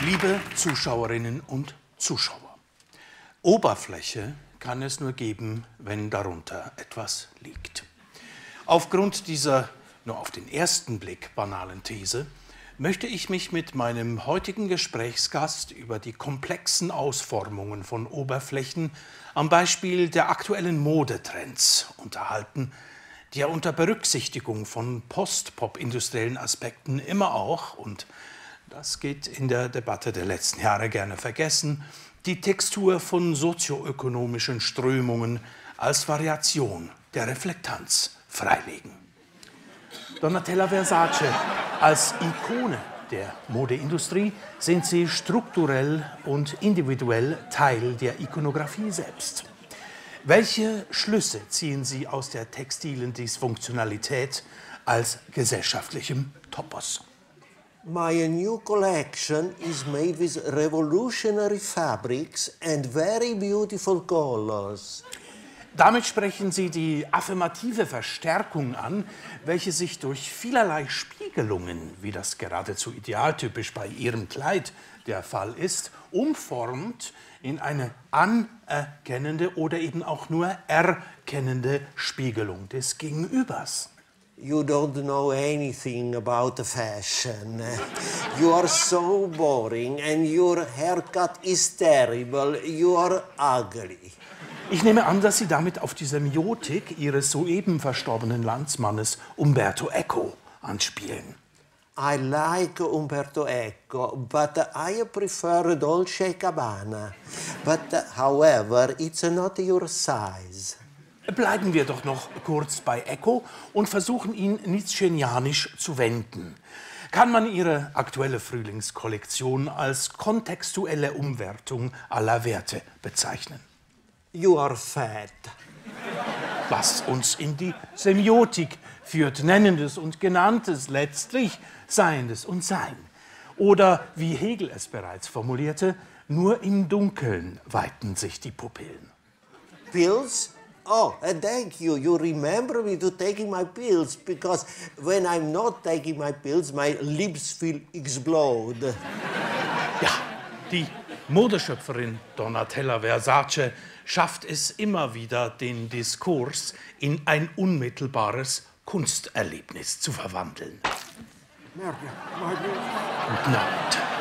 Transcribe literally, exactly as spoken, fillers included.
Liebe Zuschauerinnen und Zuschauer, Oberfläche kann es nur geben, wenn darunter etwas liegt. Aufgrund dieser nur auf den ersten Blick banalen These möchte ich mich mit meinem heutigen Gesprächsgast über die komplexen Ausformungen von Oberflächen am Beispiel der aktuellen Modetrends unterhalten, die ja unter Berücksichtigung von post-pop-industriellen Aspekten immer auch, und das geht in der Debatte der letzten Jahre gerne vergessen, die Textur von sozioökonomischen Strömungen als Variation der Reflektanz freilegen. Donatella Versace, als Ikone der Modeindustrie sind sie strukturell und individuell Teil der Ikonografie selbst. Welche Schlüsse ziehen Sie aus der textilen Dysfunktionalität als gesellschaftlichem Topos? My new collection is made with revolutionary fabrics and very beautiful colors. Damit sprechen Sie die affirmative Verstärkung an, welche sich durch vielerlei Spiegelungen, wie das geradezu idealtypisch bei Ihrem Kleid der Fall ist, umformt in eine anerkennende oder eben auch nur erkennende Spiegelung des Gegenübers. You don't know anything about the fashion. You are so boring and your haircut is terrible. You are ugly. Ich nehme an, dass Sie damit auf die Semiotik Ihres soeben verstorbenen Landsmannes Umberto Eco anspielen. I like Umberto Eco, but I prefer Dolce and Gabbana. But however, it's not your size. Bleiben wir doch noch kurz bei Eco und versuchen, ihn nietzschenianisch zu wenden. Kann man Ihre aktuelle Frühlingskollektion als kontextuelle Umwertung aller Werte bezeichnen? You are fat. Was uns in die Semiotik führt, Nennendes und Genanntes, letztlich Seiendes und Sein. Oder, wie Hegel es bereits formulierte, nur im Dunkeln weiten sich die Pupillen. Pills? Oh, uh, thank you. You remember me to taking my pills, because when I'm not taking my pills, my lips will explode. Ja, die Modeschöpferin Donatella Versace schafft es immer wieder, den Diskurs in ein unmittelbares Kunsterlebnis zu verwandeln. Guten Abend.